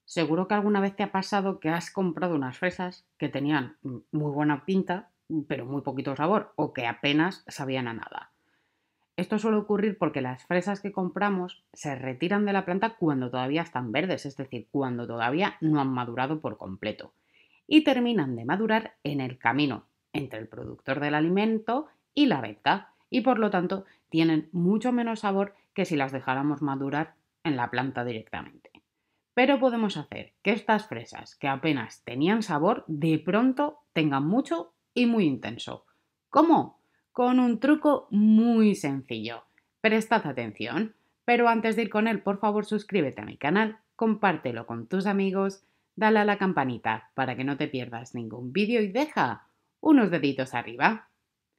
Seguro que alguna vez te ha pasado que has comprado unas fresas que tenían muy buena pinta, pero muy poquito sabor, o que apenas sabían a nada. Esto suele ocurrir porque las fresas que compramos se retiran de la planta cuando todavía están verdes, es decir, cuando todavía no han madurado por completo, y terminan de madurar en el camino entre el productor del alimento y la venta, y por lo tanto tienen mucho menos sabor que si las dejáramos madurar en la planta directamente. Pero podemos hacer que estas fresas que apenas tenían sabor de pronto tengan mucho y muy intenso. ¿Cómo? Con un truco muy sencillo. Prestad atención, pero antes de ir con él, por favor suscríbete a mi canal, compártelo con tus amigos, dale a la campanita para que no te pierdas ningún vídeo y deja unos deditos arriba.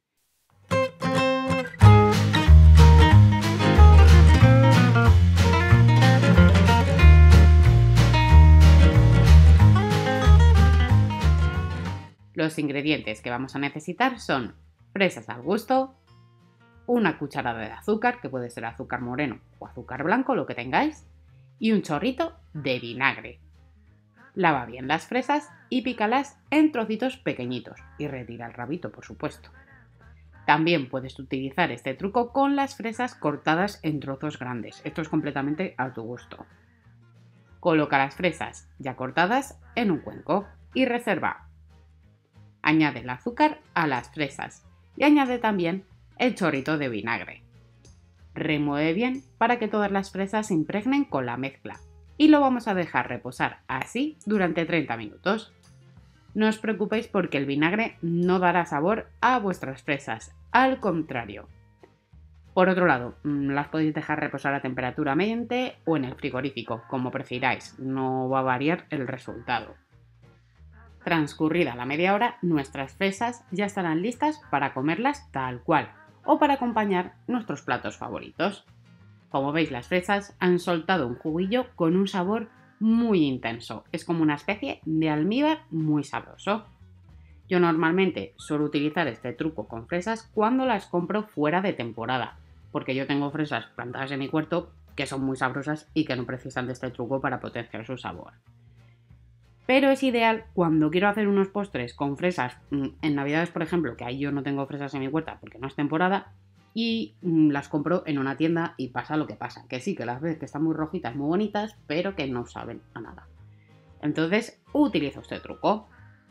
Los ingredientes que vamos a necesitar son fresas al gusto, una cucharada de azúcar, que puede ser azúcar moreno o azúcar blanco, lo que tengáis, y un chorrito de vinagre. Lava bien las fresas y pícalas en trocitos pequeñitos y retira el rabito, por supuesto. También puedes utilizar este truco con las fresas cortadas en trozos grandes. Esto es completamente a tu gusto. Coloca las fresas ya cortadas en un cuenco y reserva. Añade el azúcar a las fresas y añade también el chorrito de vinagre. Remueve bien para que todas las fresas se impregnen con la mezcla y lo vamos a dejar reposar así durante 30 minutos. No os preocupéis porque el vinagre no dará sabor a vuestras fresas, al contrario. Por otro lado, las podéis dejar reposar a temperatura ambiente o en el frigorífico, como prefiráis, no va a variar el resultado. Transcurrida la media hora, nuestras fresas ya estarán listas para comerlas tal cual o para acompañar nuestros platos favoritos. Como veis, las fresas han soltado un juguillo con un sabor muy intenso. Es como una especie de almíbar muy sabroso. Yo normalmente suelo utilizar este truco con fresas cuando las compro fuera de temporada, porque yo tengo fresas plantadas en mi huerto que son muy sabrosas y que no precisan de este truco para potenciar su sabor. Pero es ideal cuando quiero hacer unos postres con fresas, en Navidades, por ejemplo, que ahí yo no tengo fresas en mi huerta porque no es temporada, y las compro en una tienda y pasa lo que pasa, que sí, que las ves que están muy rojitas, muy bonitas, pero que no saben a nada. Entonces, utilizo este truco.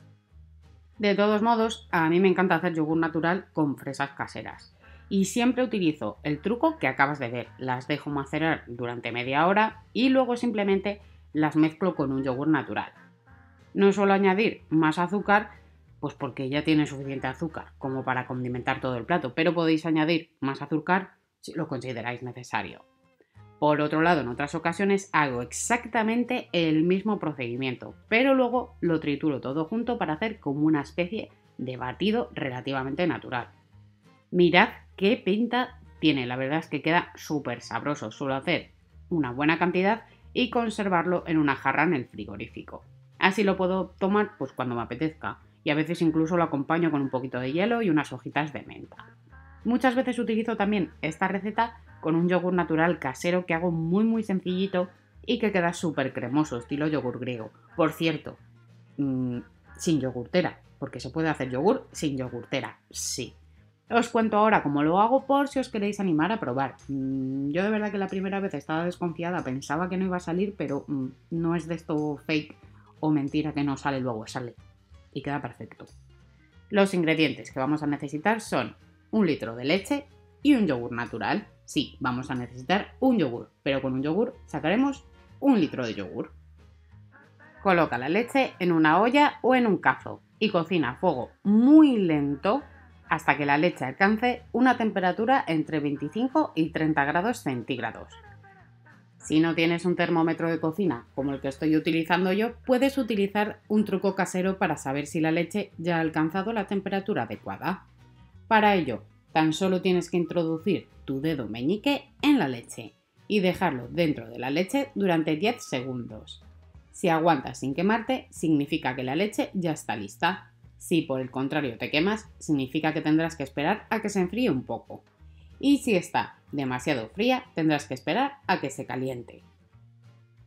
De todos modos, a mí me encanta hacer yogur natural con fresas caseras. Y siempre utilizo el truco que acabas de ver. Las dejo macerar durante media hora y luego simplemente las mezclo con un yogur natural. No suelo añadir más azúcar, pues porque ya tiene suficiente azúcar como para condimentar todo el plato, pero podéis añadir más azúcar si lo consideráis necesario. Por otro lado, en otras ocasiones hago exactamente el mismo procedimiento, pero luego lo trituro todo junto para hacer como una especie de batido relativamente natural. Mirad qué pinta tiene, la verdad es que queda súper sabroso. Suelo hacer una buena cantidad y conservarlo en una jarra en el frigorífico. Así lo puedo tomar pues cuando me apetezca y a veces incluso lo acompaño con un poquito de hielo y unas hojitas de menta. Muchas veces utilizo también esta receta con un yogur natural casero que hago muy sencillito y que queda súper cremoso, estilo yogur griego. Por cierto, sin yogurtera, porque se puede hacer yogur sin yogurtera, sí. Os cuento ahora cómo lo hago por si os queréis animar a probar. Yo de verdad que la primera vez estaba desconfiada, pensaba que no iba a salir, pero no es de esto fake o mentira que no sale luego, sale. Y queda perfecto. Los ingredientes que vamos a necesitar son 1 litro de leche y un yogur natural. Sí, vamos a necesitar un yogur, pero con un yogur sacaremos 1 litro de yogur. Coloca la leche en una olla o en un cazo y cocina a fuego muy lento hasta que la leche alcance una temperatura entre 25 y 30 grados centígrados. Si no tienes un termómetro de cocina como el que estoy utilizando yo, puedes utilizar un truco casero para saber si la leche ya ha alcanzado la temperatura adecuada. Para ello, tan solo tienes que introducir tu dedo meñique en la leche y dejarlo dentro de la leche durante 10 segundos. Si aguantas sin quemarte, significa que la leche ya está lista. Si por el contrario te quemas, significa que tendrás que esperar a que se enfríe un poco. Y si está demasiado fría, tendrás que esperar a que se caliente.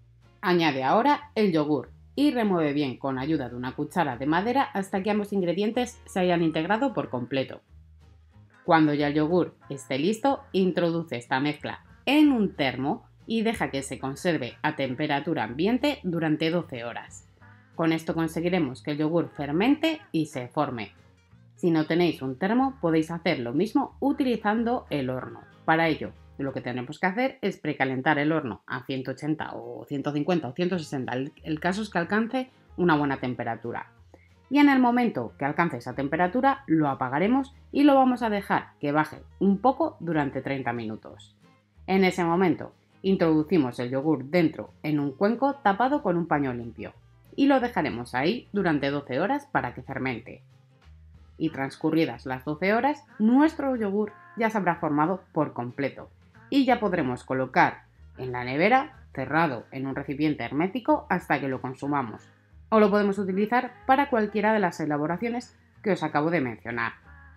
Añade ahora el yogur y remueve bien con ayuda de una cuchara de madera hasta que ambos ingredientes se hayan integrado por completo. Cuando ya el yogur esté listo, introduce esta mezcla en un termo y deja que se conserve a temperatura ambiente durante 12 horas. Con esto conseguiremos que el yogur fermente y se forme. Si no tenéis un termo, podéis hacer lo mismo utilizando el horno. Para ello, lo que tenemos que hacer es precalentar el horno a 180 o 150 o 160. El caso es que alcance una buena temperatura. Y en el momento que alcance esa temperatura, lo apagaremos y lo vamos a dejar que baje un poco durante 30 minutos. En ese momento, introducimos el yogur dentro en un cuenco tapado con un paño limpio y lo dejaremos ahí durante 12 horas para que fermente. Y transcurridas las 12 horas, nuestro yogur ya se habrá formado por completo y ya podremos colocar en la nevera, cerrado en un recipiente hermético hasta que lo consumamos. O lo podemos utilizar para cualquiera de las elaboraciones que os acabo de mencionar.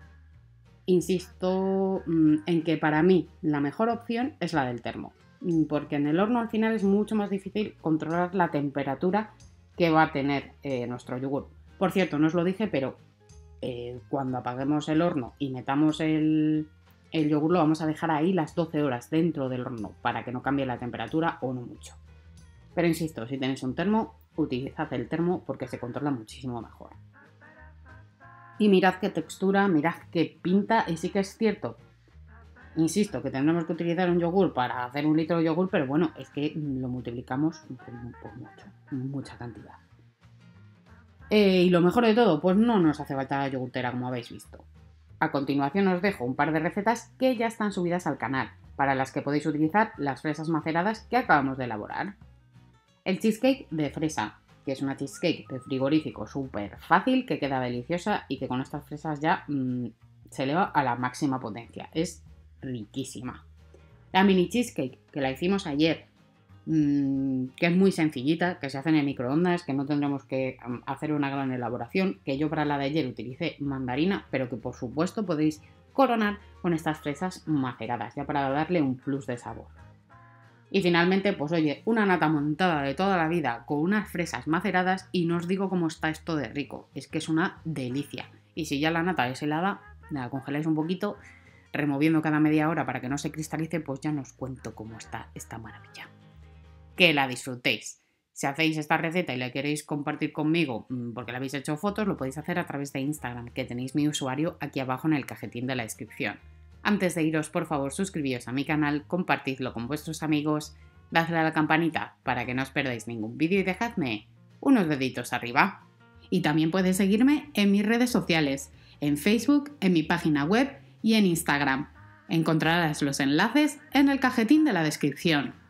Insisto en que para mí la mejor opción es la del termo, porque en el horno al final es mucho más difícil controlar la temperatura que va a tener nuestro yogur. Por cierto, no os lo dije, pero cuando apaguemos el horno y metamos el yogur lo vamos a dejar ahí las 12 horas dentro del horno para que no cambie la temperatura o no mucho. Pero insisto, si tenéis un termo, utilizad el termo porque se controla muchísimo mejor. Y mirad qué textura, mirad qué pinta, y sí que es cierto, insisto, que tendremos que utilizar un yogur para hacer 1 litro de yogur, pero bueno, es que lo multiplicamos por mucha cantidad. Y lo mejor de todo, pues no nos hace falta yogurtera como habéis visto. A continuación os dejo un par de recetas que ya están subidas al canal, para las que podéis utilizar las fresas maceradas que acabamos de elaborar. El cheesecake de fresa, que es una cheesecake de frigorífico súper fácil, que queda deliciosa y que con estas fresas ya se eleva a la máxima potencia. Es riquísima. La mini cheesecake, que la hicimos ayer, que es muy sencillita, que se hace en el microondas, que no tendremos que hacer una gran elaboración, que yo para la de ayer utilicé mandarina, pero que por supuesto podéis coronar con estas fresas maceradas, ya para darle un plus de sabor. Y finalmente, pues oye, una nata montada de toda la vida con unas fresas maceradas y no os digo cómo está esto de rico, es que es una delicia. Y si ya la nata es helada, la congeláis un poquito, removiendo cada media hora para que no se cristalice, pues ya no os cuento cómo está esta maravilla. Que la disfrutéis. Si hacéis esta receta y la queréis compartir conmigo porque la habéis hecho fotos, lo podéis hacer a través de Instagram, que tenéis mi usuario aquí abajo en el cajetín de la descripción. Antes de iros, por favor, suscribíos a mi canal, compartidlo con vuestros amigos, dadle a la campanita para que no os perdáis ningún vídeo y dejadme unos deditos arriba. Y también puedes seguirme en mis redes sociales, en Facebook, en mi página web y en Instagram. Encontrarás los enlaces en el cajetín de la descripción.